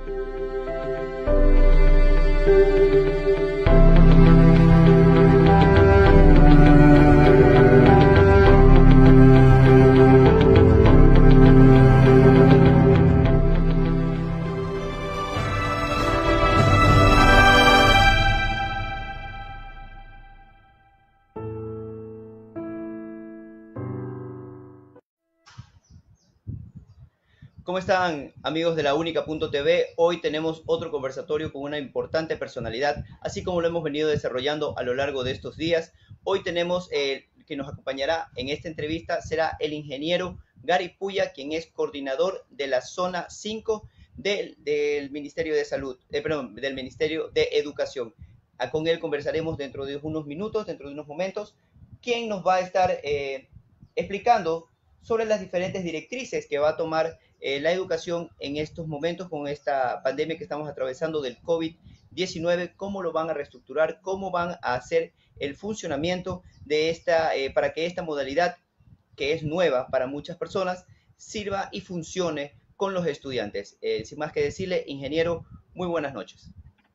¿Cómo están, amigos de la Única.tv? Hoy tenemos otro conversatorio con una importante personalidad, así como lo hemos venido desarrollando a lo largo de estos días. Hoy tenemos que nos acompañará en esta entrevista será el ingeniero Gary Puya, quien es coordinador de la zona 5 del Ministerio de Salud, del Ministerio de Educación. Con él conversaremos dentro de unos minutos, dentro de unos momentos, quien nos va a estar explicando sobre las diferentes directrices que va a tomar la educación en estos momentos con esta pandemia que estamos atravesando del COVID-19, cómo lo van a reestructurar, cómo van a hacer el funcionamiento de para que esta modalidad, que es nueva para muchas personas, sirva y funcione con los estudiantes. Sin más que decirle, ingeniero, muy buenas noches.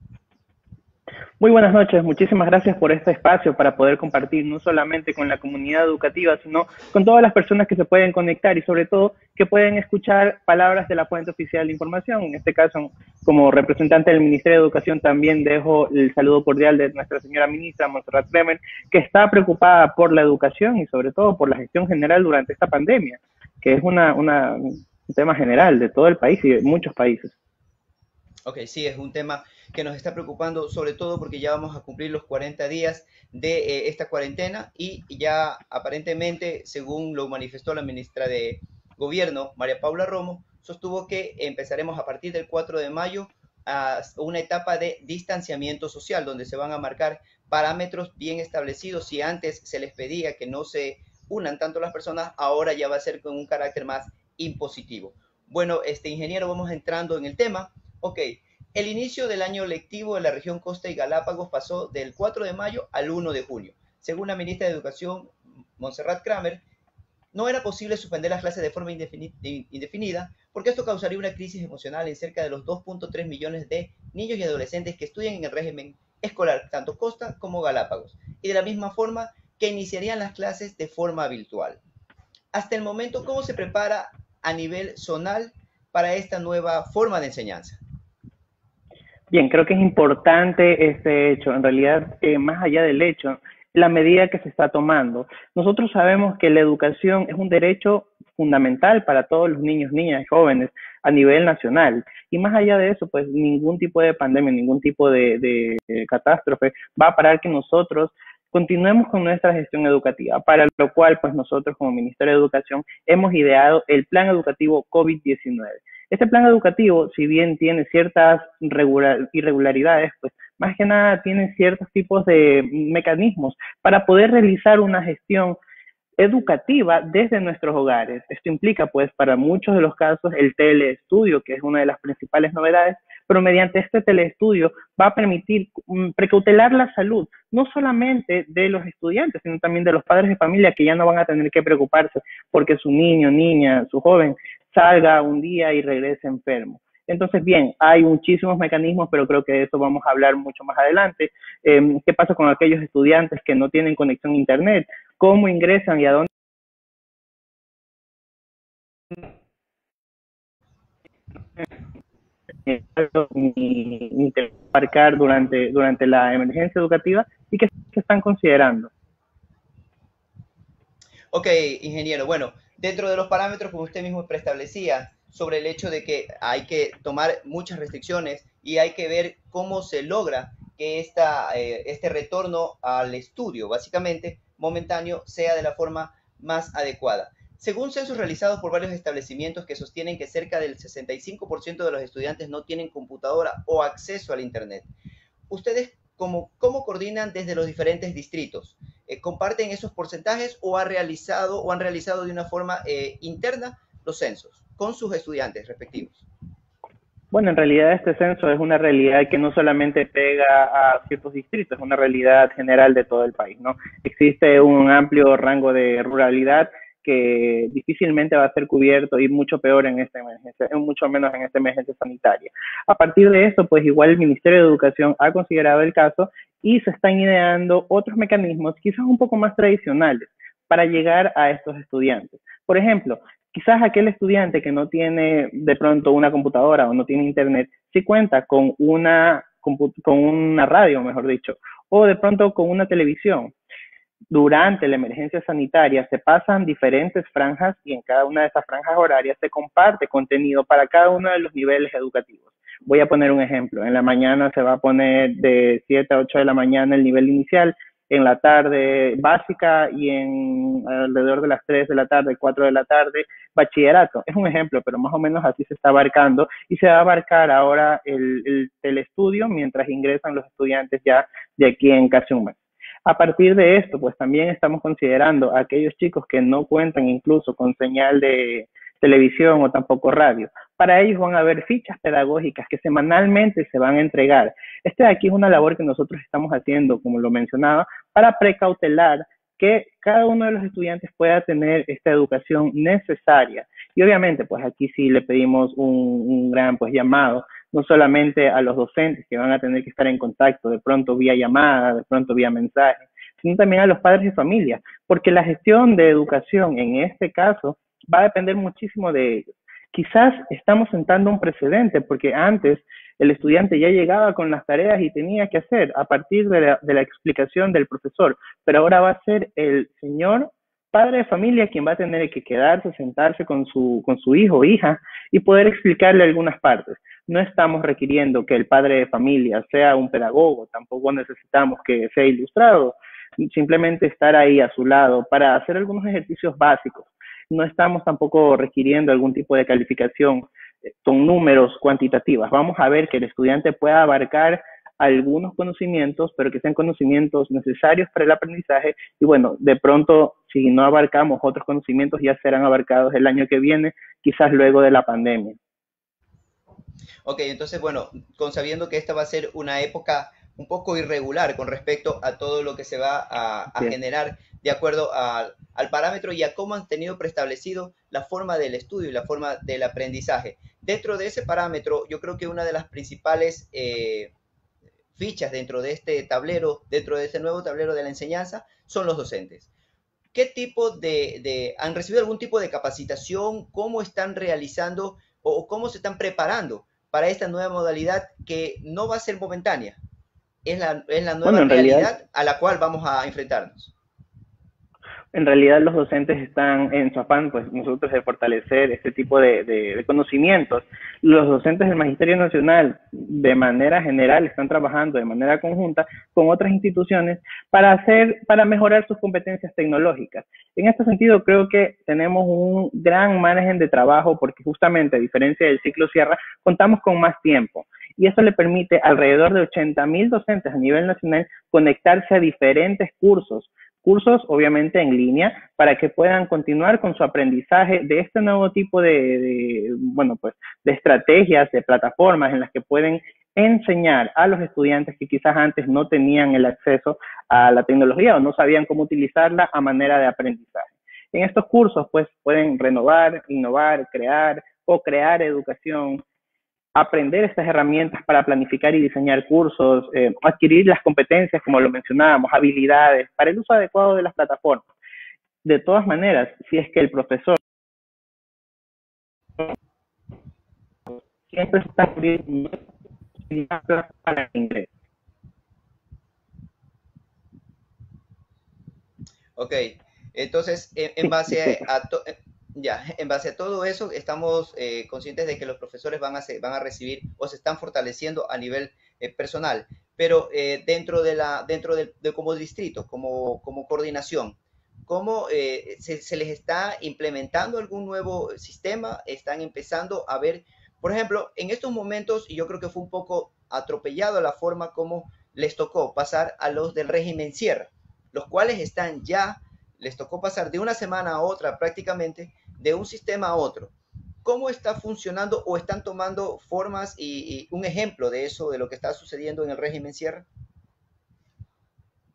Muy buenas noches, muchísimas gracias por este espacio para poder compartir no solamente con la comunidad educativa, sino con todas las personas que se pueden conectar y sobre todo que pueden escuchar palabras de la fuente oficial de información. En este caso, como representante del Ministerio de Educación, también dejo el saludo cordial de nuestra señora ministra, Montserrat Clemen, que está preocupada por la educación y sobre todo por la gestión general durante esta pandemia, que es un tema general de todo el país y de muchos países. Ok, sí, es un tema que nos está preocupando, sobre todo porque ya vamos a cumplir los 40 días de esta cuarentena y ya aparentemente, según lo manifestó la ministra de Gobierno, María Paula Romo, sostuvo que empezaremos a partir del 4 de mayo a una etapa de distanciamiento social, donde se van a marcar parámetros bien establecidos. Si antes se les pedía que no se unan tanto las personas, ahora ya va a ser con un carácter más impositivo. Bueno, ingeniero, vamos entrando en el tema. Ok, el inicio del año lectivo de la región Costa y Galápagos pasó del 4 de mayo al 1 de junio. Según la ministra de Educación, Montserrat Clemen, no era posible suspender las clases de forma indefinida porque esto causaría una crisis emocional en cerca de los 2.3 millones de niños y adolescentes que estudian en el régimen escolar, tanto Costa como Galápagos, y de la misma forma que iniciarían las clases de forma virtual. Hasta el momento, ¿cómo se prepara a nivel zonal para esta nueva forma de enseñanza? Bien, creo que es importante este hecho. En realidad, más allá del hecho, la medida que se está tomando. Nosotros sabemos que la educación es un derecho fundamental para todos los niños, niñas y jóvenes a nivel nacional. Y más allá de eso, pues ningún tipo de pandemia, ningún tipo de catástrofe va a parar que nosotros continuemos con nuestra gestión educativa, para lo cual pues nosotros como Ministerio de Educación hemos ideado el Plan Educativo COVID-19. Este plan educativo, si bien tiene ciertas irregularidades, pues más que nada tiene ciertos tipos de mecanismos para poder realizar una gestión educativa desde nuestros hogares. Esto implica, pues, para muchos de los casos, el teleestudio, que es una de las principales novedades, pero mediante este teleestudio va a permitir precautelar la salud, no solamente de los estudiantes, sino también de los padres de familia, que ya no van a tener que preocuparse porque su niño, niña, su joven salga un día y regrese enfermo. Entonces, bien, hay muchísimos mecanismos, pero creo que de eso vamos a hablar mucho más adelante. ¿Qué pasa con aquellos estudiantes que no tienen conexión a Internet? ¿Cómo ingresan y a dónde? Ni parcar durante la emergencia educativa y que se están considerando. Ok, ingeniero. Bueno, dentro de los parámetros, como usted mismo preestablecía, sobre el hecho de que hay que tomar muchas restricciones y hay que ver cómo se logra que este retorno al estudio, básicamente momentáneo, sea de la forma más adecuada. Según censos realizados por varios establecimientos que sostienen que cerca del 65% de los estudiantes no tienen computadora o acceso al Internet, ¿ustedes cómo coordinan desde los diferentes distritos? ¿Comparten esos porcentajes o han realizado de una forma interna los censos con sus estudiantes respectivos? Bueno, en realidad este censo es una realidad que no solamente pega a ciertos distritos, es una realidad general de todo el país, ¿no? Existe un amplio rango de ruralidad que difícilmente va a ser cubierto y mucho peor en esta emergencia, mucho menos en esta emergencia sanitaria. A partir de esto, pues igual el Ministerio de Educación ha considerado el caso y se están ideando otros mecanismos quizás un poco más tradicionales para llegar a estos estudiantes. Por ejemplo, quizás aquel estudiante que no tiene de pronto una computadora o no tiene internet, sí cuenta con una radio, mejor dicho, o de pronto con una televisión. Durante la emergencia sanitaria se pasan diferentes franjas y en cada una de esas franjas horarias se comparte contenido para cada uno de los niveles educativos. Voy a poner un ejemplo. En la mañana se va a poner de 7 a 8 de la mañana el nivel inicial, en la tarde básica y en alrededor de las 3 de la tarde, 4 de la tarde, bachillerato. Es un ejemplo, pero más o menos así se está abarcando y se va a abarcar ahora el telestudio mientras ingresan los estudiantes ya de aquí en casi un mes. A partir de esto, pues también estamos considerando a aquellos chicos que no cuentan incluso con señal de televisión o tampoco radio. Para ellos van a haber fichas pedagógicas que semanalmente se van a entregar. Este de aquí es una labor que nosotros estamos haciendo, como lo mencionaba, para precautelar que cada uno de los estudiantes pueda tener esta educación necesaria. Y obviamente, pues aquí sí le pedimos un gran pues llamado, no solamente a los docentes que van a tener que estar en contacto, de pronto vía llamada, de pronto vía mensaje, sino también a los padres y familias, porque la gestión de educación en este caso va a depender muchísimo de ellos. Quizás estamos sentando un precedente, porque antes el estudiante ya llegaba con las tareas y tenía que hacer a partir de la explicación del profesor, pero ahora va a ser el señor padre de familia quien va a tener que quedarse, sentarse con su hijo o hija y poder explicarle algunas partes. No estamos requiriendo que el padre de familia sea un pedagogo, tampoco necesitamos que sea ilustrado, simplemente estar ahí a su lado para hacer algunos ejercicios básicos. No estamos tampoco requiriendo algún tipo de calificación con números cuantitativas. Vamos a ver que el estudiante pueda abarcar algunos conocimientos, pero que sean conocimientos necesarios para el aprendizaje. Y bueno, de pronto, si no abarcamos otros conocimientos, ya serán abarcados el año que viene, quizás luego de la pandemia. Ok, entonces, bueno, sabiendo que esta va a ser una época un poco irregular con respecto a todo lo que se va a Bien. generar de acuerdo al parámetro y a cómo han tenido preestablecido la forma del estudio y la forma del aprendizaje. Dentro de ese parámetro, yo creo que una de las principales fichas dentro de este tablero, dentro de este nuevo tablero de la enseñanza, son los docentes. ¿Qué tipo han recibido algún tipo de capacitación? ¿Cómo están realizando o cómo se están preparando para esta nueva modalidad que no va a ser momentánea? Es la nueva Bueno, realidad a la cual vamos a enfrentarnos. en realidad los docentes están en su afán, pues nosotros de fortalecer este tipo de conocimientos. Los docentes del Magisterio Nacional, de manera general, están trabajando de manera conjunta con otras instituciones para mejorar sus competencias tecnológicas. En este sentido, creo que tenemos un gran margen de trabajo porque justamente, a diferencia del ciclo Sierra, contamos con más tiempo. Y eso le permite a alrededor de 80,000 docentes a nivel nacional conectarse a diferentes cursos obviamente en línea, para que puedan continuar con su aprendizaje de este nuevo tipo de estrategias, de plataformas en las que pueden enseñar a los estudiantes que quizás antes no tenían el acceso a la tecnología o no sabían cómo utilizarla a manera de aprendizaje. En estos cursos, pues, pueden renovar, innovar, crear o crear educación, aprender estas herramientas para planificar y diseñar cursos, adquirir las competencias, como lo mencionábamos, habilidades para el uso adecuado de las plataformas. De todas maneras, si es que el profesor siempre está abriendo para el inglés. Ok, entonces en Sí, base disculpa. en base a todo eso, estamos conscientes de que los profesores van a recibir o se están fortaleciendo a nivel personal, pero dentro de como distrito, como coordinación, ¿cómo se les está implementando algún nuevo sistema? ¿Están empezando a ver, por ejemplo, en estos momentos, y yo creo que fue un poco atropellado la forma como les tocó pasar a los del régimen Sierra, los cuales les tocó pasar de una semana a otra prácticamente, de un sistema a otro? ¿Cómo está funcionando o están tomando formas y un ejemplo de eso, de lo que está sucediendo en el régimen Sierra?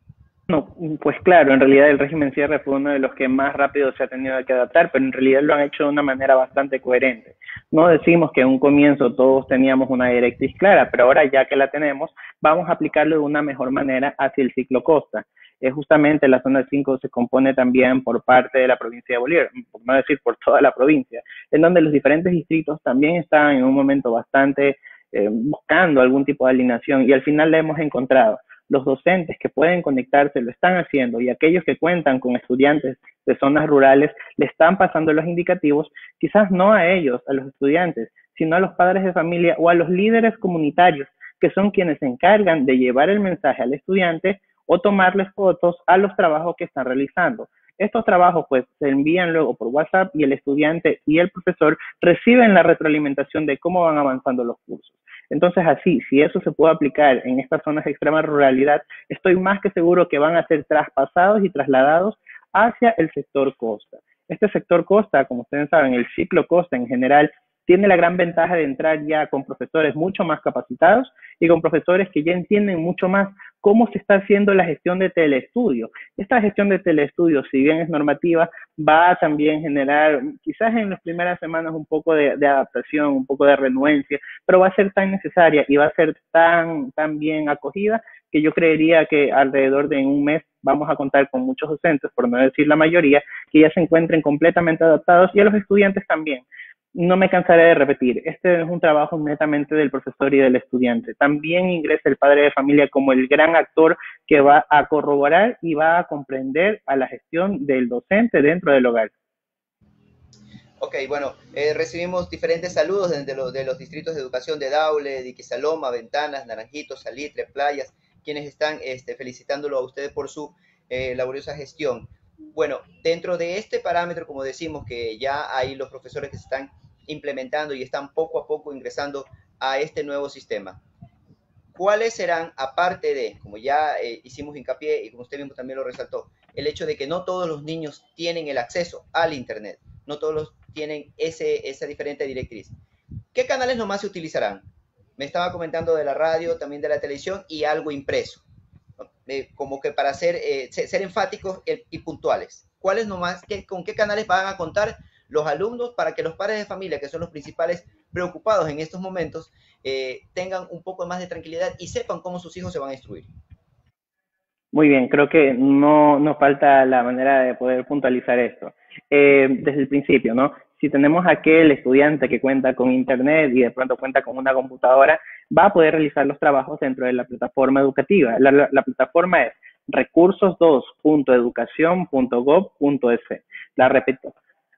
No, pues claro, en realidad el régimen cierre fue uno de los que más rápido se ha tenido que adaptar, pero en realidad lo han hecho de una manera bastante coherente. No decimos que en un comienzo todos teníamos una directriz clara, pero ahora ya que la tenemos, vamos a aplicarlo de una mejor manera hacia el ciclo costa. Justamente la zona 5 se compone también por parte de la provincia de Bolívar, por no decir por toda la provincia, en donde los diferentes distritos también están en un momento bastante buscando algún tipo de alineación y al final la hemos encontrado. Los docentes que pueden conectarse lo están haciendo y aquellos que cuentan con estudiantes de zonas rurales le están pasando los indicativos, quizás no a ellos, a los estudiantes, sino a los padres de familia o a los líderes comunitarios, que son quienes se encargan de llevar el mensaje al estudiante o tomarles fotos a los trabajos que están realizando. Estos trabajos pues se envían luego por WhatsApp y el estudiante y el profesor reciben la retroalimentación de cómo van avanzando los cursos. Entonces, así, si eso se puede aplicar en estas zonas de extrema ruralidad, estoy más que seguro que van a ser traspasados y trasladados hacia el sector costa. Este sector costa, como ustedes saben, el ciclo costa en general, tiene la gran ventaja de entrar ya con profesores mucho más capacitados y con profesores que ya entienden mucho más cómo se está haciendo la gestión de teleestudio. Esta gestión de teleestudio, si bien es normativa, va a también generar, quizás en las primeras semanas, un poco de adaptación, un poco de renuencia, pero va a ser tan necesaria y va a ser tan bien acogida que yo creería que alrededor de un mes vamos a contar con muchos docentes, por no decir la mayoría, que ya se encuentren completamente adaptados y a los estudiantes también. No me cansaré de repetir, este es un trabajo netamente del profesor y del estudiante. También ingresa el padre de familia como el gran actor que va a corroborar y va a comprender a la gestión del docente dentro del hogar. Ok, bueno, recibimos diferentes saludos de los distritos de educación de Daule, de Iquisaloma, Ventanas, Naranjito, Salitre, Playas, quienes están felicitándolo a ustedes por su laboriosa gestión. Bueno, dentro de este parámetro, como decimos, que ya hay los profesores que se están implementando y están poco a poco ingresando a este nuevo sistema. ¿Cuáles serán, aparte de, como ya hicimos hincapié y como usted mismo también lo resaltó, el hecho de que no todos los niños tienen el acceso al Internet, no todos los tienen esa diferente directriz? ¿Qué canales nomás se utilizarán? Me estaba comentando de la radio, también de la televisión y algo impreso, como que para ser enfáticos y puntuales. ¿Cuáles nomás, con qué canales van a contar los alumnos para que los padres de familia, que son los principales preocupados en estos momentos, tengan un poco más de tranquilidad y sepan cómo sus hijos se van a instruir? Muy bien, creo que no nos falta la manera de poder puntualizar esto. Desde el principio, ¿no? Si tenemos aquel estudiante que cuenta con internet y de pronto cuenta con una computadora, va a poder realizar los trabajos dentro de la plataforma educativa. La plataforma es recursos2.educacion.gov.es. La repito,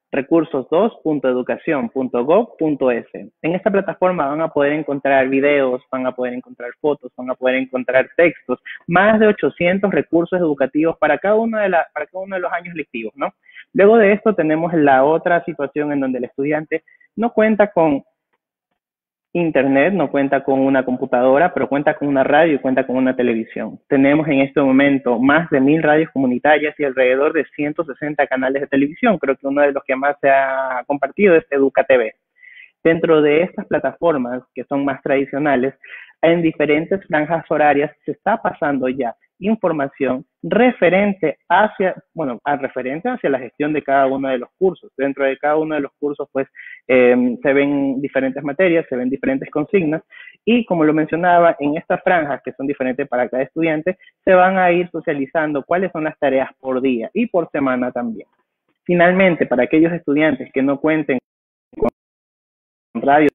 recursos2.educacion.gov.es. En esta plataforma van a poder encontrar videos, van a poder encontrar fotos, van a poder encontrar textos, más de 800 recursos educativos para para cada uno de los años lectivos, ¿no? Luego de esto tenemos la otra situación en donde el estudiante no cuenta con internet, no cuenta con una computadora, pero cuenta con una radio y cuenta con una televisión. Tenemos en este momento más de 1000 radios comunitarias y alrededor de 160 canales de televisión. Creo que uno de los que más se ha compartido es EducaTV. Dentro de estas plataformas, que son más tradicionales, en diferentes franjas horarias se está pasando ya información referente hacia la gestión de cada uno de los cursos. Dentro de cada uno de los cursos, pues, se ven diferentes materias, se ven diferentes consignas, y como lo mencionaba, en estas franjas, que son diferentes para cada estudiante, se van a ir socializando cuáles son las tareas por día y por semana también. Finalmente, para aquellos estudiantes que no cuenten con radio,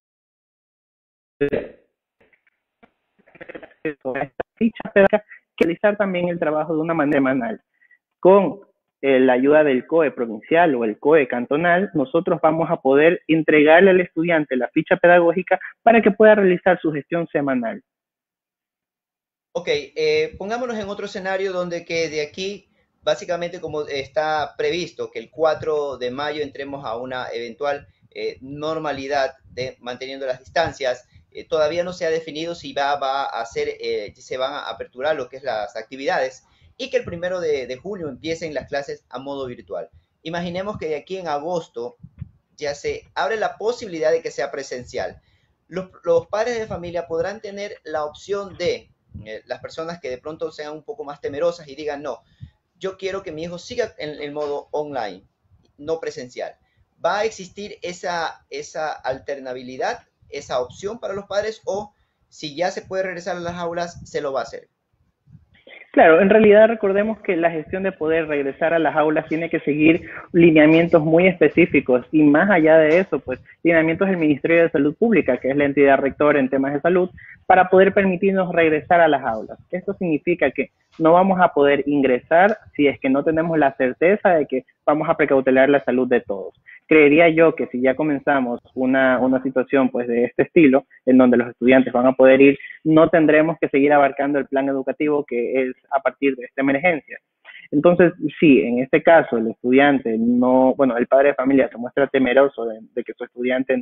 esta ficha pedagógica, que realizar también el trabajo de una manera manual. Con la ayuda del COE provincial o el COE cantonal, nosotros vamos a poder entregarle al estudiante la ficha pedagógica para que pueda realizar su gestión semanal. Ok, pongámonos en otro escenario donde que de aquí, básicamente como está previsto, que el 4 de mayo entremos a una eventual normalidad de manteniendo las distancias. Todavía no se ha definido si va a hacer, se van a aperturar lo que es las actividades y que el 1 de julio empiecen las clases a modo virtual. Imaginemos que de aquí en agosto ya se abre la posibilidad de que sea presencial. Los padres de familia podrán tener la opción de las personas que de pronto sean un poco más temerosas y digan, no, yo quiero que mi hijo siga en el modo online, no presencial. ¿Va a existir esa alternabilidad, esa opción para los padres o si ya se puede regresar a las aulas, se lo va a hacer? Claro, en realidad recordemos que la gestión de poder regresar a las aulas tiene que seguir lineamientos muy específicos y más allá de eso, pues lineamientos del Ministerio de Salud Pública, que es la entidad rectora en temas de salud, para poder permitirnos regresar a las aulas. Esto significa que no vamos a poder ingresar si es que no tenemos la certeza de que vamos a precautelar la salud de todos. Creería yo que si ya comenzamos una situación pues de este estilo, en donde los estudiantes van a poder ir, no tendremos que seguir abarcando el plan educativo que es a partir de esta emergencia. Entonces, sí, en este caso el estudiante no, bueno, el padre de familia se muestra temeroso de que su estudiante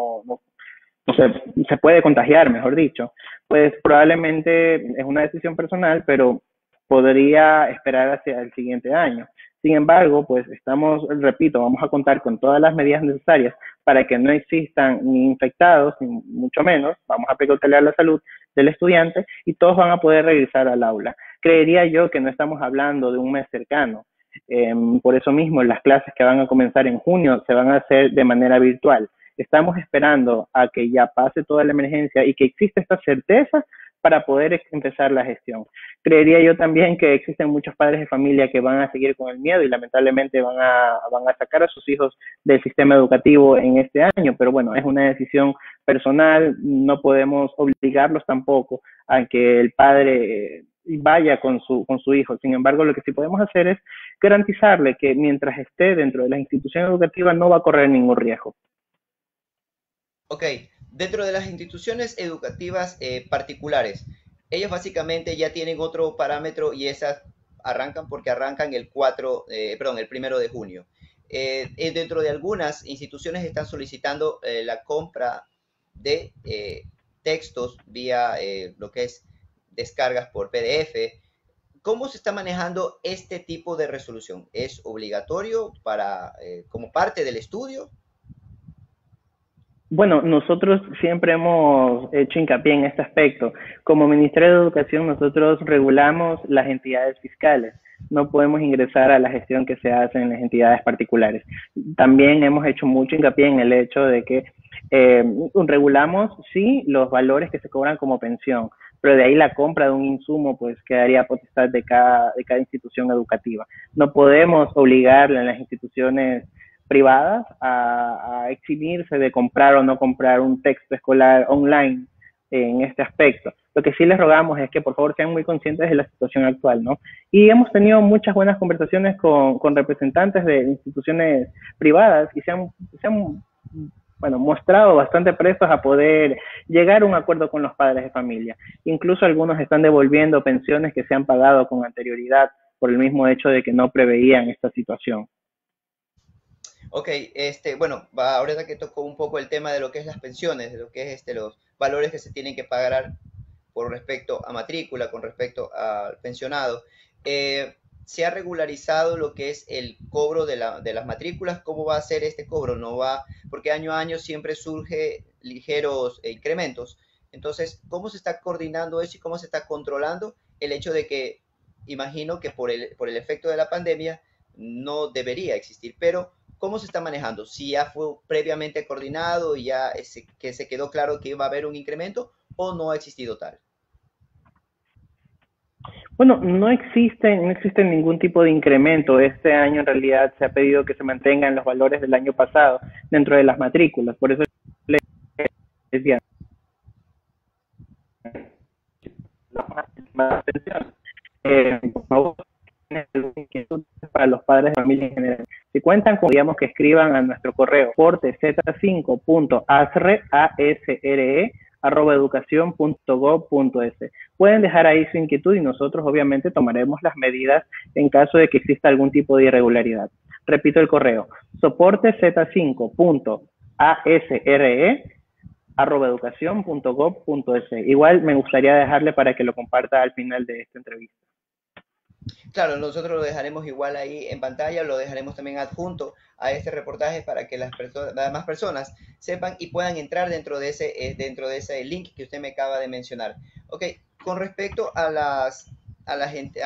se puede contagiar, mejor dicho, pues probablemente es una decisión personal, pero podría esperar hacia el siguiente año. Sin embargo, pues estamos, repito, vamos a contar con todas las medidas necesarias para que no existan ni infectados, ni mucho menos, vamos a precautelar la salud del estudiante y todos van a poder regresar al aula. Creería yo que no estamos hablando de un mes cercano. Por eso mismo, las clases que van a comenzar en junio se van a hacer de manera virtual. Estamos esperando a que ya pase toda la emergencia y que exista esta certeza para poder empezar la gestión. Creería yo también que existen muchos padres de familia que van a seguir con el miedo y lamentablemente van a sacar a sus hijos del sistema educativo en este año, pero bueno, es una decisión personal, no podemos obligarlos tampoco a que el padre vaya con su hijo. Sin embargo, lo que sí podemos hacer es garantizarle que mientras esté dentro de la institución educativa no va a correr ningún riesgo. Ok, dentro de las instituciones educativas particulares, ellos básicamente ya tienen otro parámetro y esas arrancan porque arrancan el 4, perdón, el 1 de junio. Dentro de algunas instituciones están solicitando la compra de textos vía lo que es descargas por PDF. ¿Cómo se está manejando este tipo de resolución? ¿Es obligatorio para, como parte del estudio? Bueno, nosotros siempre hemos hecho hincapié en este aspecto. Como Ministerio de Educación, nosotros regulamos las entidades fiscales. No podemos ingresar a la gestión que se hace en las entidades particulares. También hemos hecho mucho hincapié en el hecho de que regulamos, sí, los valores que se cobran como pensión, pero de ahí la compra de un insumo, pues quedaría potestad de cada institución educativa. No podemos obligarle a las instituciones privadas a eximirse de comprar o no comprar un texto escolar online en este aspecto. Lo que sí les rogamos es que por favor sean muy conscientes de la situación actual, ¿no? Y hemos tenido muchas buenas conversaciones con representantes de instituciones privadas y se han bueno, mostrado bastante prestos a poder llegar a un acuerdo con los padres de familia. Incluso algunos están devolviendo pensiones que se han pagado con anterioridad por el mismo hecho de que no preveían esta situación. Ok, bueno, ahorita que tocó un poco el tema de lo que es las pensiones, de lo que es los valores que se tienen que pagar por respecto a matrícula, con respecto al pensionado, ¿se ha regularizado lo que es el cobro de las matrículas? ¿Cómo va a ser este cobro? No va, porque año a año siempre surge ligeros incrementos. Entonces, ¿cómo se está coordinando eso y cómo se está controlando el hecho de que, imagino que por el efecto de la pandemia, no debería existir, pero ¿cómo se está manejando? Si ya fue previamente coordinado y ya que se quedó claro que iba a haber un incremento o no ha existido tal. Bueno, no existe ningún tipo de incremento. Este año en realidad se ha pedido que se mantengan los valores del año pasado dentro de las matrículas. Por eso les decía, más atención. Por favor, para los padres de familia en general. Si cuentan con, digamos, que escriban a nuestro correo portez5.asre@educacion.gov.es. Pueden dejar ahí su inquietud y nosotros obviamente tomaremos las medidas en caso de que exista algún tipo de irregularidad. Repito el correo, soportez5.asre@educacion.gov.es. Igual me gustaría dejarle para que lo comparta al final de esta entrevista. Claro, nosotros lo dejaremos igual ahí en pantalla, lo dejaremos también adjunto a este reportaje para que las demás personas sepan y puedan entrar dentro de ese link que usted me acaba de mencionar. Ok, con respecto a la gente,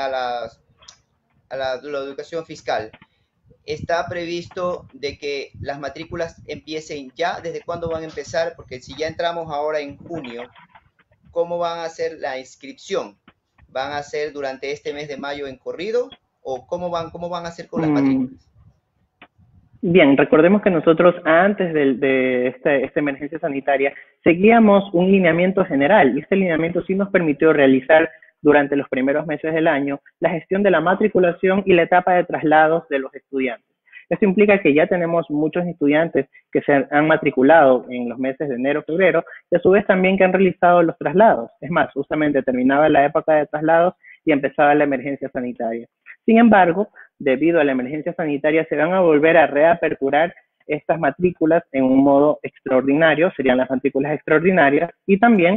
la educación fiscal, está previsto de que las matrículas empiecen ya. ¿Desde cuándo van a empezar? Porque si ya entramos ahora en junio, ¿cómo van a hacer la inscripción? ¿Van a hacer durante este mes de mayo en corrido? ¿O cómo van a hacer con las Mm, matrículas? Bien, recordemos que nosotros antes de esta emergencia sanitaria seguíamos un lineamiento general y este lineamiento sí nos permitió realizar durante los primeros meses del año la gestión de la matriculación y la etapa de traslados de los estudiantes. Esto implica que ya tenemos muchos estudiantes que se han matriculado en los meses de enero, febrero y a su vez también que han realizado los traslados. Es más, justamente terminaba la época de traslados y empezaba la emergencia sanitaria. Sin embargo, debido a la emergencia sanitaria, se van a volver a reaperturar estas matrículas en un modo extraordinario, serían las matrículas extraordinarias, y también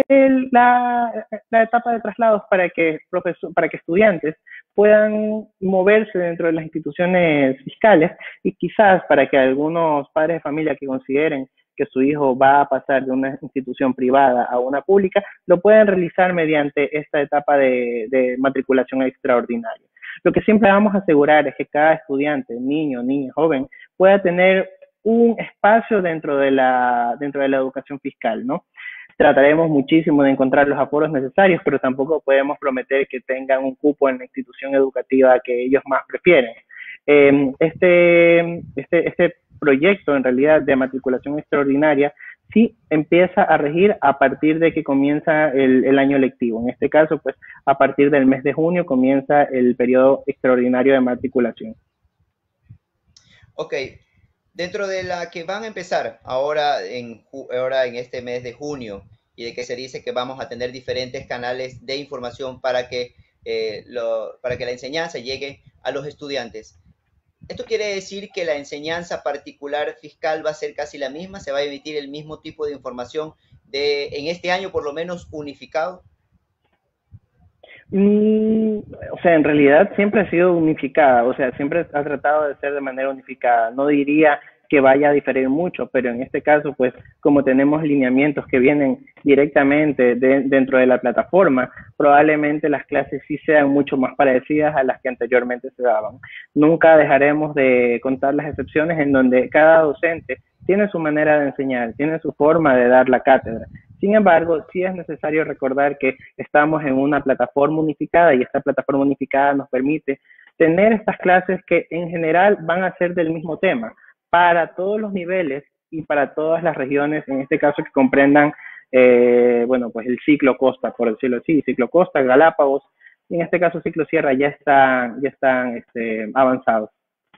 la etapa de traslados para que estudiantes puedan moverse dentro de las instituciones fiscales y quizás para que algunos padres de familia que consideren que su hijo va a pasar de una institución privada a una pública, lo pueden realizar mediante esta etapa de matriculación extraordinaria. Lo que siempre vamos a asegurar es que cada estudiante, niño, niña, joven, pueda tener un espacio dentro de la educación fiscal, ¿no? Trataremos muchísimo de encontrar los aforos necesarios, pero tampoco podemos prometer que tengan un cupo en la institución educativa que ellos más prefieren. Este proyecto, en realidad, de matriculación extraordinaria, sí empieza a regir a partir de que comienza el año lectivo. En este caso, pues, a partir del mes de junio comienza el periodo extraordinario de matriculación. Ok, dentro de la que van a empezar ahora en este mes de junio y de que se dice que vamos a tener diferentes canales de información para que la enseñanza llegue a los estudiantes. ¿Esto quiere decir que la enseñanza particular fiscal va a ser casi la misma? ¿Se va a emitir el mismo tipo de información en este año por lo menos unificado? Mm, o sea, en realidad siempre ha sido unificada, o sea, siempre ha tratado de ser de manera unificada. No diría que vaya a diferir mucho, pero en este caso, pues, como tenemos lineamientos que vienen directamente dentro de la plataforma, probablemente las clases sí sean mucho más parecidas a las que anteriormente se daban. Nunca dejaremos de contar las excepciones en donde cada docente tiene su manera de enseñar, tiene su forma de dar la cátedra. Sin embargo, sí es necesario recordar que estamos en una plataforma unificada y esta plataforma unificada nos permite tener estas clases que en general van a ser del mismo tema para todos los niveles y para todas las regiones, en este caso que comprendan, bueno, pues el ciclo costa, por decirlo así, ciclo costa, Galápagos, y en este caso ciclo sierra ya están avanzados.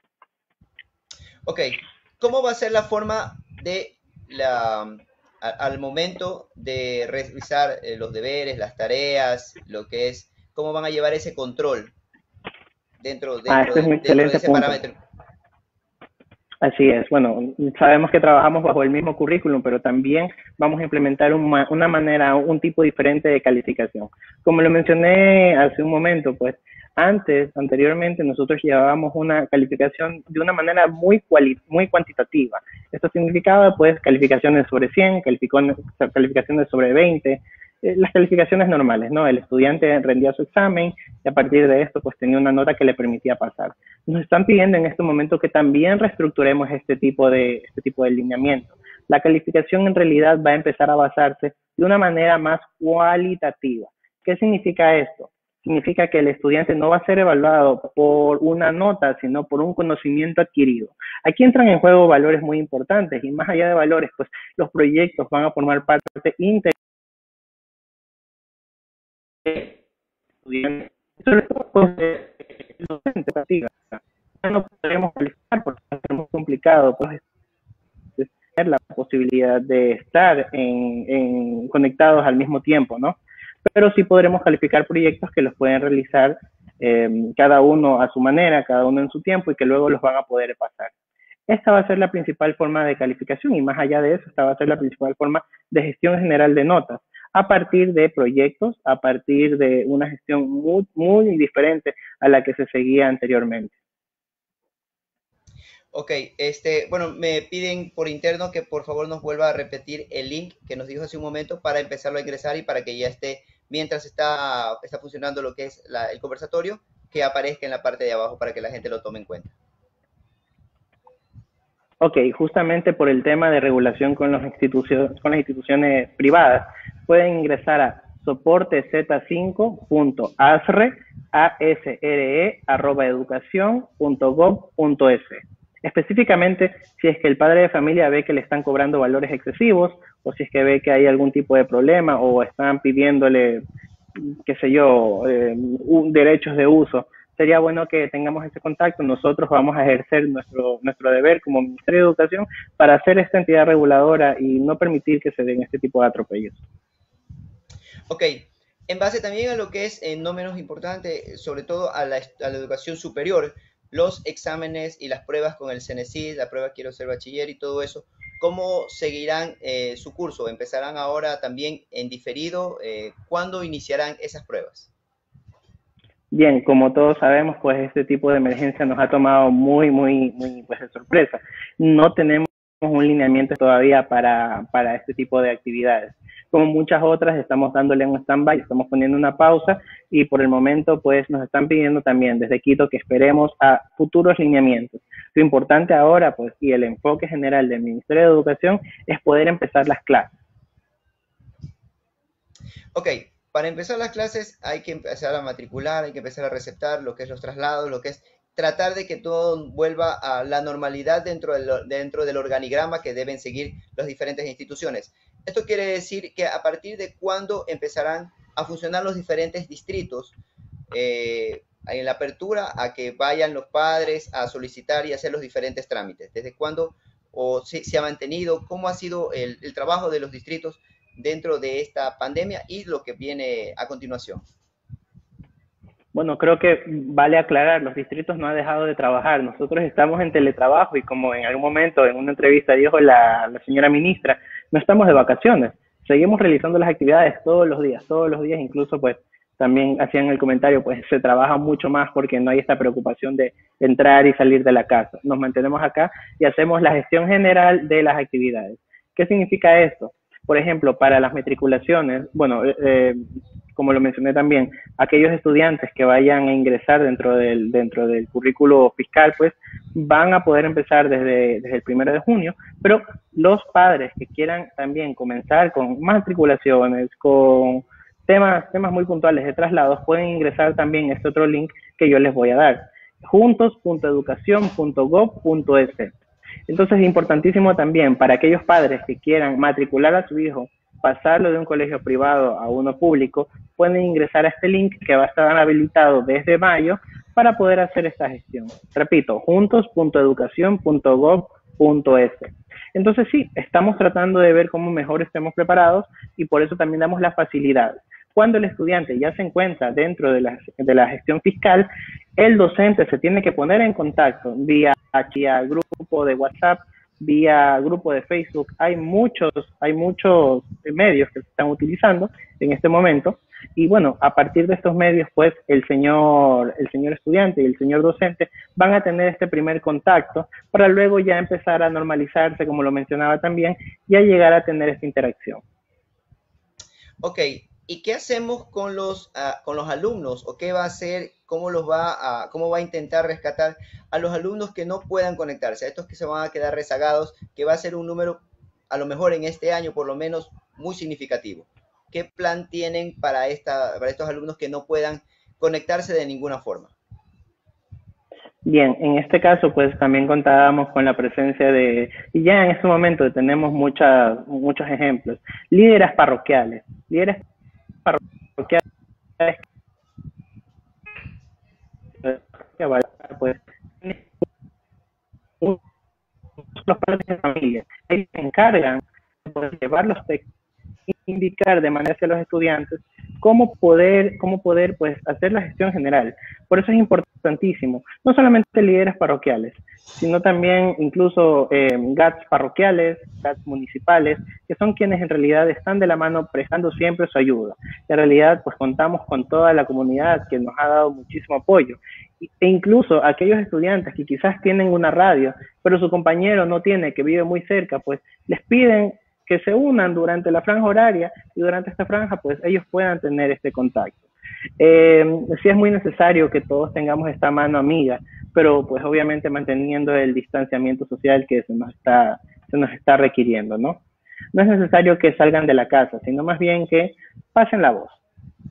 Ok, ¿cómo va a ser la forma de al momento de revisar los deberes, las tareas, lo que es, cómo van a llevar ese control Este es un dentro de excelente ese punto. parámetro? Así es, bueno, sabemos que trabajamos bajo el mismo currículum, pero también vamos a implementar una manera, un tipo diferente de calificación. Como lo mencioné hace un momento, pues anteriormente, nosotros llevábamos una calificación de una manera muy cuantitativa. Esto significaba, pues, calificaciones sobre 100, calificaciones sobre 20, las calificaciones normales, ¿no? El estudiante rendía su examen y a partir de esto, pues, tenía una nota que le permitía pasar. Nos están pidiendo en este momento que también reestructuremos este tipo de lineamiento. La calificación en realidad va a empezar a basarse de una manera más cualitativa. ¿Qué significa esto? Significa que el estudiante no va a ser evaluado por una nota, sino por un conocimiento adquirido. Aquí entran en juego valores muy importantes y más allá de valores, pues los proyectos van a formar parte integral de estudiantes. Eso es docente, no podremos calificar porque es muy complicado pues, tener la posibilidad de estar conectados al mismo tiempo, ¿no? Pero sí podremos calificar proyectos que los pueden realizar cada uno a su manera, cada uno en su tiempo y que luego los van a poder pasar. Esta va a ser la principal forma de calificación y más allá de eso, esta va a ser la principal forma de gestión general de notas a partir de proyectos, a partir de una gestión muy diferente a la que se seguía anteriormente. Ok, bueno, me piden por interno que por favor nos vuelva a repetir el link que nos dijo hace un momento para empezarlo a ingresar y para que ya esté mientras está funcionando lo que es el conversatorio, que aparezca en la parte de abajo para que la gente lo tome en cuenta. Ok, justamente por el tema de regulación con las instituciones privadas, pueden ingresar a soportez5.asre@educacion.gov.es. Específicamente, si es que el padre de familia ve que le están cobrando valores excesivos, o si es que ve que hay algún tipo de problema, o están pidiéndole, qué sé yo, derechos de uso, sería bueno que tengamos ese contacto. Nosotros vamos a ejercer nuestro deber como Ministerio de Educación para ser esta entidad reguladora y no permitir que se den este tipo de atropellos. Ok, en base también a lo que es, no menos importante, sobre todo a la educación superior, los exámenes y las pruebas con el CENESID, la prueba Quiero Ser Bachiller y todo eso, ¿cómo seguirán su curso? ¿Empezarán ahora también en diferido? ¿Cuándo iniciarán esas pruebas? Bien, como todos sabemos, pues este tipo de emergencia nos ha tomado muy pues, de sorpresa. No tenemos un lineamiento todavía para este tipo de actividades. Como muchas otras, estamos dándole un stand-by, estamos poniendo una pausa y por el momento, pues nos están pidiendo también desde Quito que esperemos a futuros lineamientos. Lo importante ahora, pues, y el enfoque general del Ministerio de Educación es poder empezar las clases. Ok, para empezar las clases hay que empezar a matricular, hay que empezar a receptar lo que es los traslados, lo que es tratar de que todo vuelva a la normalidad dentro del organigrama que deben seguir las diferentes instituciones. Esto quiere decir que a partir de cuándo empezarán a funcionar los diferentes distritos en la apertura a que vayan los padres a solicitar y hacer los diferentes trámites. ¿Desde cuándo o se ha mantenido? ¿Cómo ha sido el trabajo de los distritos dentro de esta pandemia y lo que viene a continuación? Bueno, creo que vale aclarar, los distritos no han dejado de trabajar. Nosotros estamos en teletrabajo y como en algún momento en una entrevista dijo la señora ministra, no estamos de vacaciones. Seguimos realizando las actividades todos los días, incluso pues también hacían el comentario, pues se trabaja mucho más porque no hay esta preocupación de entrar y salir de la casa. Nos mantenemos acá y hacemos la gestión general de las actividades. ¿Qué significa esto? Por ejemplo, para las matriculaciones, bueno, como lo mencioné también, aquellos estudiantes que vayan a ingresar dentro del currículo fiscal, pues van a poder empezar desde el 1 de junio, pero los padres que quieran también comenzar con matriculaciones, con temas muy puntuales de traslados, pueden ingresar también este otro link que yo les voy a dar, juntos.educacion.gov.es. Entonces es importantísimo también para aquellos padres que quieran matricular a su hijo, pasarlo de un colegio privado a uno público, pueden ingresar a este link que va a estar habilitado desde mayo para poder hacer esta gestión. Repito, juntos.educacion.gov.es. Entonces sí, estamos tratando de ver cómo mejor estemos preparados y por eso también damos la facilidad. Cuando el estudiante ya se encuentra dentro de la gestión fiscal, el docente se tiene que poner en contacto vía grupo de WhatsApp, vía grupo de Facebook. Hay muchos medios que se están utilizando en este momento y bueno, a partir de estos medios, pues el señor estudiante y el señor docente van a tener este primer contacto para luego ya empezar a normalizarse, como lo mencionaba también, y a llegar a tener esta interacción. Ok, ¿y qué hacemos con los alumnos? ¿O qué va a hacer? ¿Cómo va a intentar rescatar a los alumnos que no puedan conectarse? A estos que se van a quedar rezagados, que va a ser un número, a lo mejor en este año, por lo menos, muy significativo. ¿Qué plan tienen para estos alumnos que no puedan conectarse de ninguna forma? Bien, en este caso, pues también contábamos con la presencia y ya en este momento tenemos muchos ejemplos, líderes parroquiales pues los padres de familia, ellos se encargan de llevar los textos, indicar de manera hacia los estudiantes cómo poder pues hacer la gestión general. Por eso es importantísimo, no solamente líderes parroquiales, sino también incluso GATS parroquiales, GATS municipales, que son quienes en realidad están de la mano prestando siempre su ayuda. En realidad, pues contamos con toda la comunidad que nos ha dado muchísimo apoyo. E incluso aquellos estudiantes que quizás tienen una radio, pero su compañero no tiene, que vive muy cerca, pues les piden que se unan durante la franja horaria y durante esta franja pues ellos puedan tener este contacto. Sí es muy necesario que todos tengamos esta mano amiga, pero pues obviamente manteniendo el distanciamiento social que se nos está requiriendo, ¿no? No es necesario que salgan de la casa, sino más bien que pasen la voz.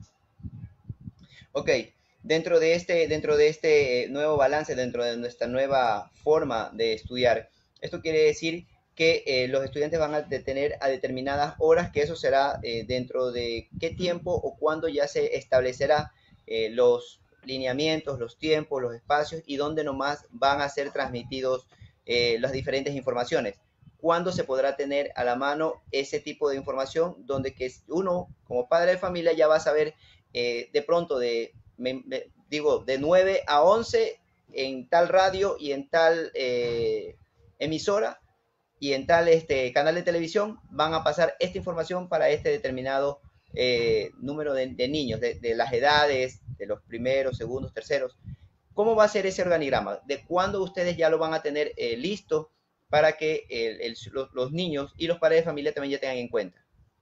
Ok, dentro de este nuevo balance, dentro de nuestra nueva forma de estudiar, esto quiere decir que los estudiantes van a tener a determinadas horas, que eso será dentro de qué tiempo o cuándo ya se establecerá los lineamientos, los tiempos, los espacios y dónde nomás van a ser transmitidos las diferentes informaciones. ¿Cuándo se podrá tener a la mano ese tipo de información donde que uno como padre de familia ya va a saber de pronto digo, de 9 a 11 en tal radio y en tal emisora y en tal canal de televisión van a pasar esta información para este determinado número de niños, de las edades, de los primeros, segundos, terceros? ¿Cómo va a ser ese organigrama? ¿De cuándo ustedes ya lo van a tener listo para que los niños y los padres de familia también ya tengan en cuenta?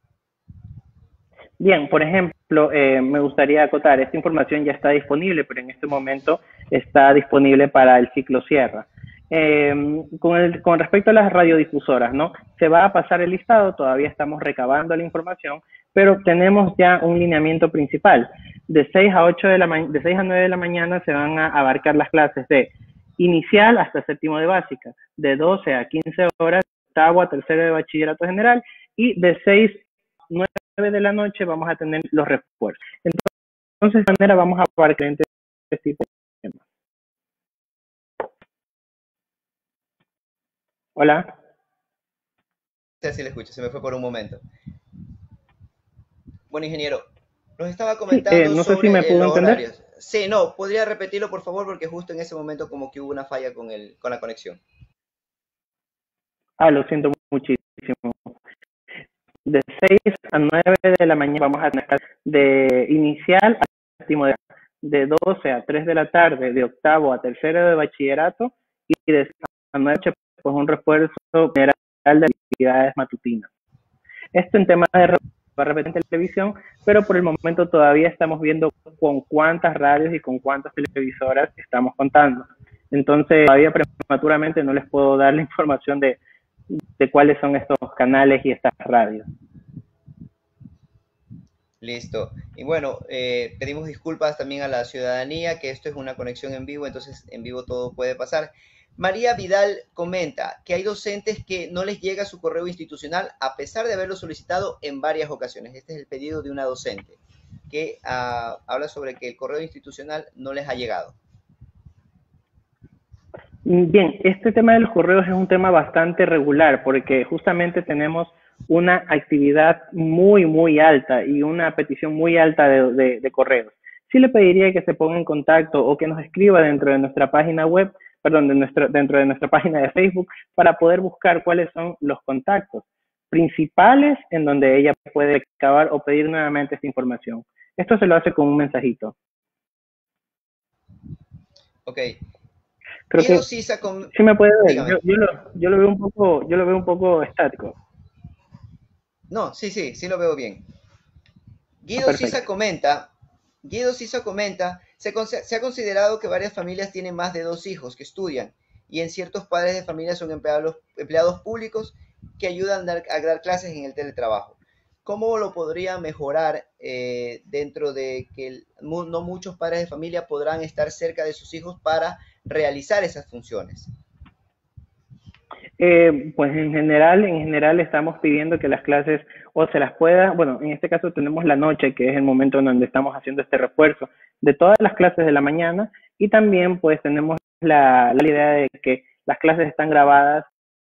Bien, por ejemplo, me gustaría acotar, esta información ya está disponible, pero en este momento está disponible para el ciclo Sierra. Con respecto a las radiodifusoras, ¿no? Se va a pasar el listado, todavía estamos recabando la información, pero tenemos ya un lineamiento principal. De 6 a 9 de la mañana se van a abarcar las clases de inicial hasta séptimo de básica, de 12 a 15 horas, octavo a tercero de bachillerato general, y de 6 a 9 de la noche vamos a tener los refuerzos. Entonces, de manera vamos a abarcar este tipo de temas. Hola. Sí, le escucho, se me fue por un momento. Bueno, ingeniero, nos estaba comentando No sé si me sobre pudo los entender. horarios. Sí, no, podría repetirlo por favor porque justo en ese momento como que hubo una falla con la conexión. Lo siento muchísimo. De 6 a 9 de la mañana vamos a tener de inicial a séptimo de 12 a 3 de la tarde, de octavo a tercero de bachillerato y de 6 a 9 pues un refuerzo general de actividades matutinas. Esto en tema de repetir en televisión, pero por el momento todavía estamos viendo con cuántas radios y con cuántas televisoras estamos contando. Entonces, todavía prematuramente no les puedo dar la información de cuáles son estos canales y estas radios. Listo. Y bueno, pedimos disculpas también a la ciudadanía, que esto es una conexión en vivo, entonces en vivo todo puede pasar. María Vidal comenta que hay docentes que no les llega su correo institucional a pesar de haberlo solicitado en varias ocasiones. Este es el pedido de una docente que habla sobre que el correo institucional no les ha llegado. Bien, este tema de los correos es un tema bastante regular porque justamente tenemos una actividad muy alta y una petición muy alta de correos. Sí le pediría que se ponga en contacto o que nos escriba dentro de nuestra página web, perdón, dentro de nuestra página de Facebook para poder buscar cuáles son los contactos principales en donde ella puede acabar o pedir nuevamente esta información. Esto se lo hace con un mensajito. Ok. Creo que sí me puede ver. Dígame. Yo lo veo un poco estático. No, sí lo veo bien. Guido Sisa comenta, se ha considerado que varias familias tienen más de 2 hijos que estudian y en ciertos padres de familia son empleados públicos que ayudan a dar clases en el teletrabajo. ¿Cómo lo podría mejorar dentro de que no muchos padres de familia podrán estar cerca de sus hijos para realizar esas funciones? Pues en general estamos pidiendo que las clases o se las pueda, bueno, en este caso tenemos la noche, que es el momento en donde estamos haciendo este refuerzo de todas las clases de la mañana y también pues tenemos la idea de que las clases están grabadas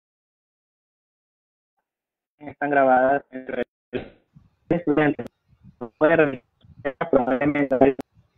entre estudiantes. Probablemente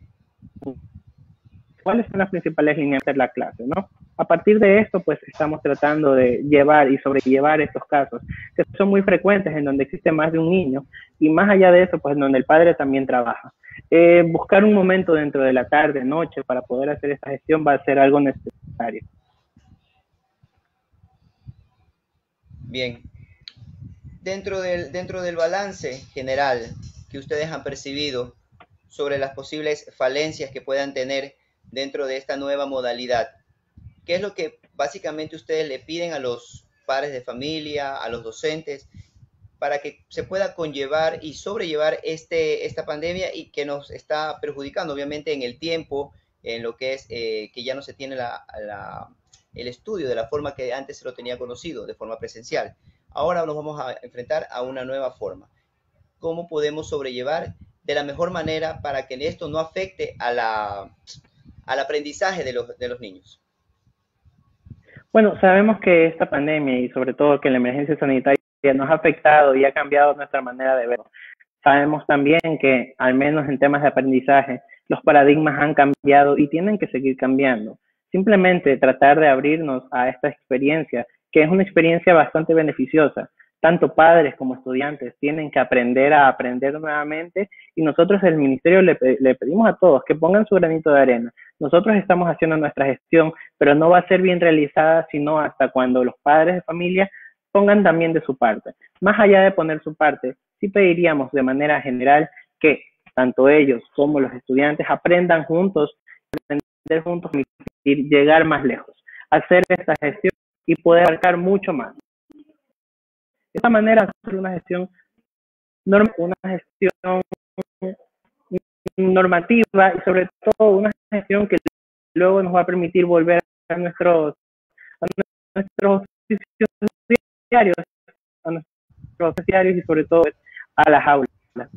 cuáles son las principales líneas de la clase, ¿no? A partir de esto, pues estamos tratando de llevar y sobrellevar estos casos, que son muy frecuentes en donde existe más de un niño, y más allá de eso, pues en donde el padre también trabaja. Buscar un momento dentro de la tarde, noche, para poder hacer esta gestión va a ser algo necesario. Bien. dentro del balance general que ustedes han percibido sobre las posibles falencias que puedan tener dentro de esta nueva modalidad, ¿qué es lo que básicamente ustedes le piden a los padres de familia, a los docentes, para que se pueda conllevar y sobrellevar esta pandemia y que nos está perjudicando obviamente en el tiempo, en lo que es que ya no se tiene el estudio de la forma que antes se lo tenía conocido, de forma presencial? Ahora nos vamos a enfrentar a una nueva forma. ¿Cómo podemos sobrellevar de la mejor manera para que esto no afecte al aprendizaje de los niños? Bueno, sabemos que esta pandemia y sobre todo que la emergencia sanitaria nos ha afectado y ha cambiado nuestra manera de ver. Sabemos también que, al menos en temas de aprendizaje, los paradigmas han cambiado y tienen que seguir cambiando. Simplemente tratar de abrirnos a esta experiencia, que es una experiencia bastante beneficiosa. Tanto padres como estudiantes tienen que aprender a aprender nuevamente y nosotros del ministerio le pedimos a todos que pongan su granito de arena. Nosotros estamos haciendo nuestra gestión, pero no va a ser bien realizada sino hasta cuando los padres de familia pongan también de su parte. Más allá de poner su parte, sí pediríamos de manera general que tanto ellos como los estudiantes aprendan juntos, aprender juntos y llegar más lejos, hacer esta gestión y poder abarcar mucho más. De esta manera, hacer una gestión normativa y sobre todo una gestión que luego nos va a permitir volver a nuestros oficios diarios, a nuestros diarios y sobre todo a las aulas.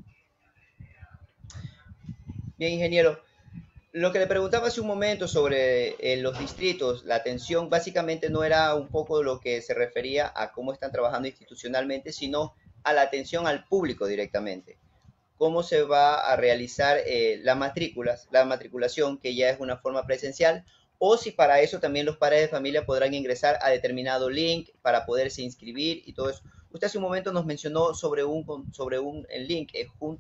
Bien, ingeniero, lo que le preguntaba hace un momento sobre los distritos, la atención básicamente no era un poco lo que se refería a cómo están trabajando institucionalmente, sino a la atención al público directamente. Cómo se va a realizar la matriculación, que ya es una forma presencial, o si para eso también los padres de familia podrán ingresar a determinado link para poderse inscribir y todo eso. Usted hace un momento nos mencionó sobre un link,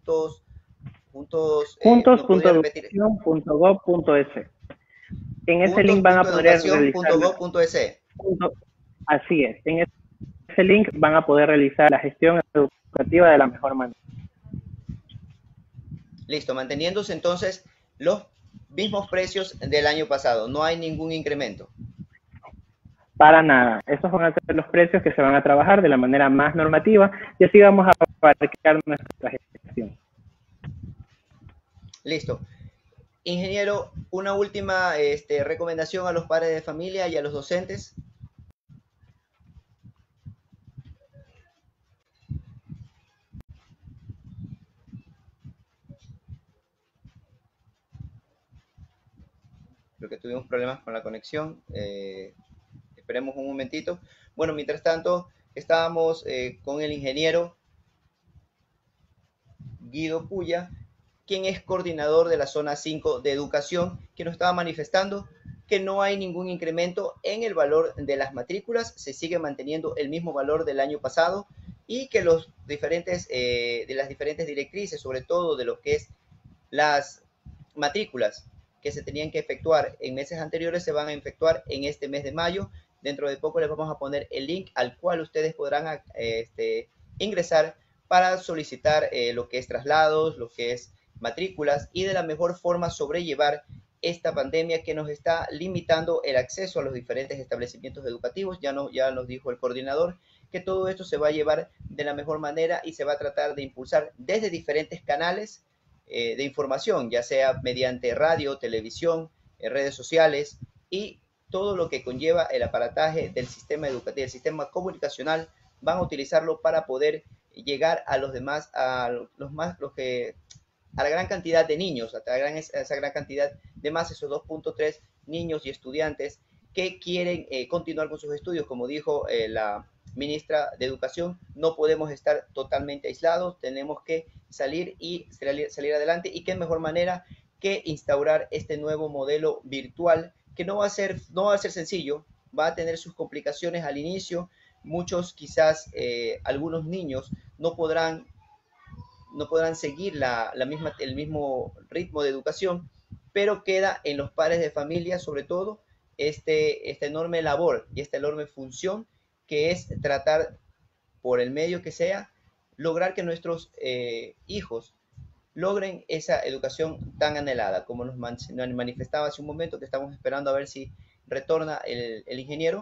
¿no podría repetir? Juntos.educación.gov.es. En ese link van a poder realizar juntos.educación.gov.es. así es, en ese link van a poder realizar la gestión educativa de la mejor manera. Listo, manteniéndose entonces los mismos precios del año pasado, no hay ningún incremento. Para nada, estos van a ser los precios que se van a trabajar de la manera más normativa y así vamos a abarcar nuestra gestión. Listo. Ingeniero, una última recomendación a los padres de familia y a los docentes. Creo que tuvimos problemas con la conexión. Esperemos un momentito. Bueno, mientras tanto, estábamos con el ingeniero Guido Puya, quien es coordinador de la zona 5 de educación, que nos estaba manifestando que no hay ningún incremento en el valor de las matrículas, se sigue manteniendo el mismo valor del año pasado y que de las diferentes directrices, sobre todo de lo que es las matrículas que se tenían que efectuar en meses anteriores, se van a efectuar en este mes de mayo. Dentro de poco les vamos a poner el link al cual ustedes podrán ingresar para solicitar lo que es traslados, lo que es matrículas y de la mejor forma sobrellevar esta pandemia que nos está limitando el acceso a los diferentes establecimientos educativos. Ya nos dijo el coordinador que todo esto se va a llevar de la mejor manera y se va a tratar de impulsar desde diferentes canales de información, ya sea mediante radio, televisión, redes sociales y todo lo que conlleva el aparataje del sistema educativo, el sistema comunicacional, van a utilizarlo para poder llegar a los demás, a la gran cantidad de niños, esa gran cantidad de más, esos 2.3 niños y estudiantes que quieren continuar con sus estudios. Como dijo la ministra de Educación, no podemos estar totalmente aislados, tenemos que salir adelante, y qué mejor manera que instaurar este nuevo modelo virtual que no va a ser sencillo, va a tener sus complicaciones al inicio. Muchos, quizás algunos niños no podrán seguir el mismo ritmo de educación, pero queda en los padres de familia, sobre todo, esta enorme labor y esta enorme función que es tratar por el medio que sea, lograr que nuestros hijos logren esa educación tan anhelada, como nos manifestaba hace un momento, que estamos esperando a ver si retorna el ingeniero.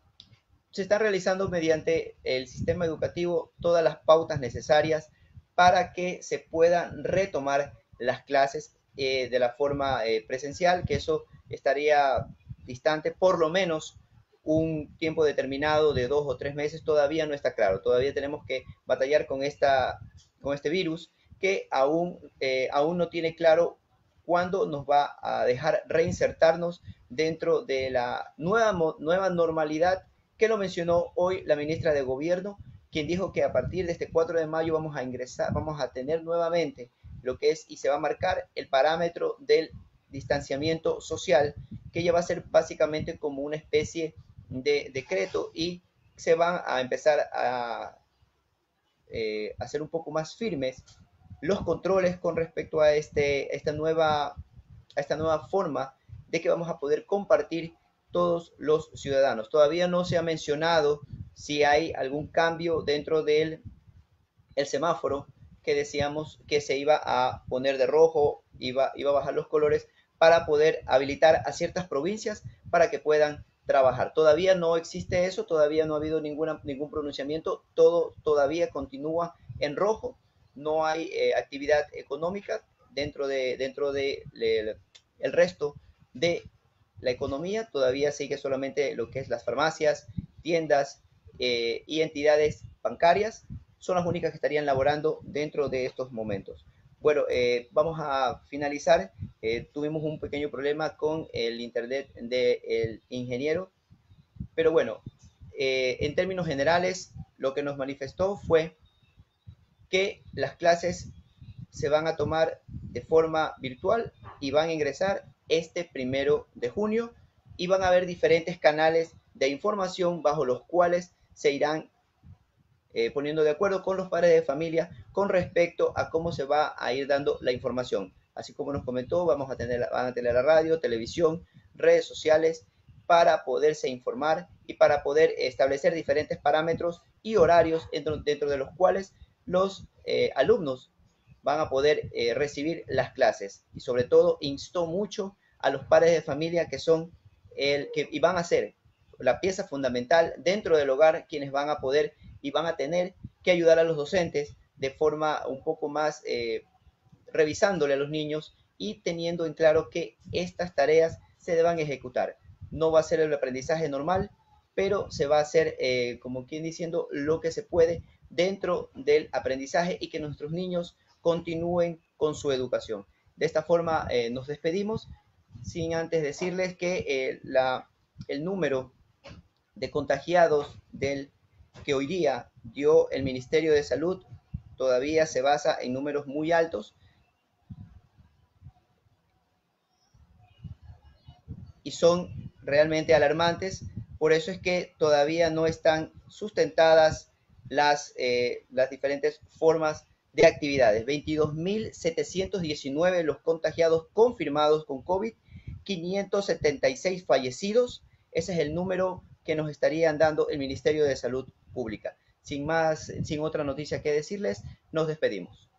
Se está realizando mediante el sistema educativo todas las pautas necesarias para que se puedan retomar las clases de la forma presencial, que eso estaría distante por lo menos un tiempo determinado de 2 o 3 meses. Todavía no está claro, todavía tenemos que batallar con este virus que aún no tiene claro cuándo nos va a dejar reinsertarnos dentro de la nueva normalidad, que lo mencionó hoy la ministra de Gobierno, quien dijo que a partir de este 4 de mayo vamos a tener nuevamente lo que es, y se va a marcar el parámetro del distanciamiento social, que ya va a ser básicamente como una especie de decreto, y se van a empezar a hacer un poco más firmes los controles con respecto a esta nueva forma de que vamos a poder compartir todos los ciudadanos. Todavía no se ha mencionado si hay algún cambio dentro del el semáforo, que decíamos que se iba a poner de rojo, iba a bajar los colores para poder habilitar a ciertas provincias para que puedan trabajar. Todavía no existe eso, todavía no ha habido ningún pronunciamiento, todo todavía continúa en rojo, no hay actividad económica dentro de el resto de la economía, todavía sigue solamente lo que es las farmacias, tiendas y entidades bancarias, son las únicas que estarían laborando dentro de estos momentos. Bueno, vamos a finalizar. Tuvimos un pequeño problema con el internet del ingeniero, pero bueno, en términos generales, lo que nos manifestó fue que las clases se van a tomar de forma virtual y van a ingresar este 1 de junio, y van a haber diferentes canales de información bajo los cuales se irán poniendo de acuerdo con los padres de familia con respecto a cómo se va a ir dando la información. Así como nos comentó, van a tener la radio, televisión, redes sociales, para poderse informar y para poder establecer diferentes parámetros y horarios dentro de los cuales los alumnos van a poder recibir las clases. Y sobre todo instó mucho a los padres de familia, que son y van a ser la pieza fundamental dentro del hogar, quienes van a poder y van a tener que ayudar a los docentes de forma un poco más revisándole a los niños y teniendo en claro que estas tareas se deban ejecutar. No va a ser el aprendizaje normal, pero se va a hacer, como quien diciendo, lo que se puede dentro del aprendizaje, y que nuestros niños continúen con su educación. De esta forma nos despedimos, sin antes decirles que el número de contagiados que hoy día dio el Ministerio de Salud todavía se basa en números muy altos y son realmente alarmantes. Por eso es que todavía no están sustentadas las diferentes formas de actividades. 22.719 los contagiados confirmados con COVID, 576 fallecidos. Ese es el número que nos estarían dando el Ministerio de Salud Pública. Sin otra noticia que decirles, nos despedimos.